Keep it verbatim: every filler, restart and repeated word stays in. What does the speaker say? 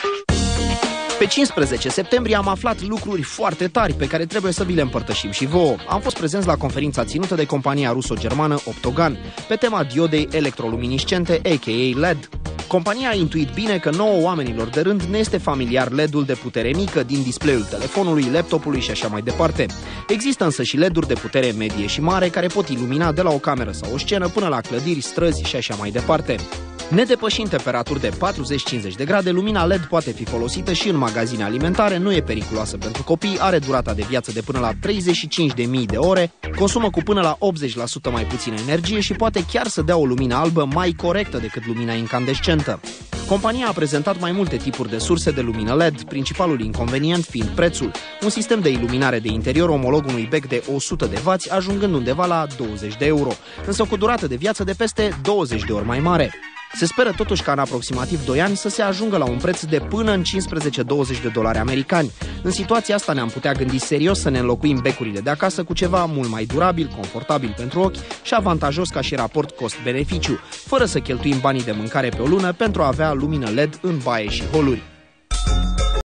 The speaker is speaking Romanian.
Pe cincisprezece septembrie am aflat lucruri foarte tari pe care trebuie să vi le împărtășim și vouă. Am fost prezenți la conferința ținută de compania ruso-germană Optogan pe tema diodei electroluminiscente, a k a. L E D. Compania a intuit bine că nouă oamenilor de rând ne este familiar L E D-ul de putere mică din display-ul telefonului, laptopului și așa mai departe. Există însă și L E D-uri de putere medie și mare care pot ilumina de la o cameră sau o scenă până la clădiri, străzi și așa mai departe. Nedepășind temperaturi de patruzeci cincizeci de grade, lumina L E D poate fi folosită și în magazine alimentare, nu e periculoasă pentru copii, are durata de viață de până la treizeci și cinci de mii de ore, consumă cu până la optzeci la sută mai puțină energie și poate chiar să dea o lumină albă mai corectă decât lumina incandescentă. Compania a prezentat mai multe tipuri de surse de lumină L E D, principalul inconvenient fiind prețul. Un sistem de iluminare de interior omolog unui bec de o sută de wați, ajungând undeva la douăzeci de euro, însă cu durată de viață de peste douăzeci de ori mai mare. Se speră totuși ca în aproximativ doi ani să se ajungă la un preț de până în cincisprezece douăzeci de dolari americani. În situația asta ne-am putea gândi serios să ne înlocuim becurile de acasă cu ceva mult mai durabil, confortabil pentru ochi și avantajos ca și raport cost-beneficiu, fără să cheltuim banii de mâncare pe o lună pentru a avea lumină L E D în baie și holuri.